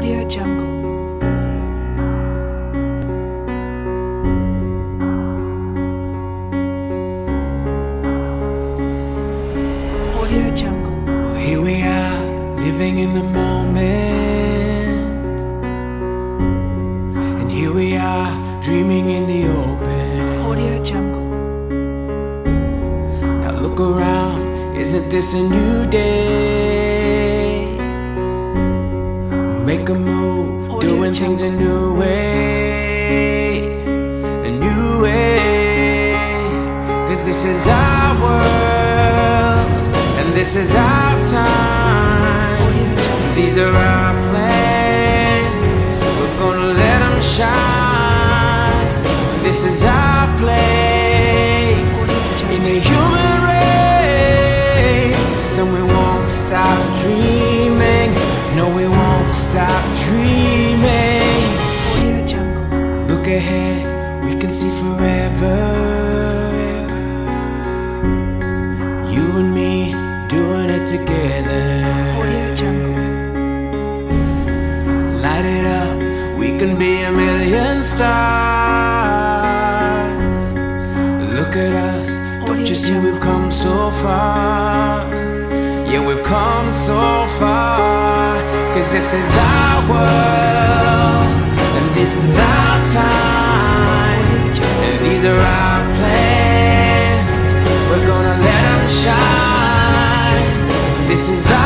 Audio Jungle. Audio Jungle. Well, here we are, living in the moment, and here we are, dreaming in the open. Audio Jungle. Now look around, isn't this a new day? Make a move, Audio doing Jungle. things a new way, a new way. 'Cause this is our world, and this is our time. These are our plans, we're gonna let them shine. This is our place in the human race, and we won't stop dreaming. No, we won't stop dreaming. Audio Jungle. Look ahead, we can see forever. You and me doing it together. Audio Jungle. Light it up, we can be a million stars. Look at us, don't you see we've come so far? Yeah, we've come so far. 'Cause this is our world, and this is our time, and these are our plans, we're gonna let them shine. This is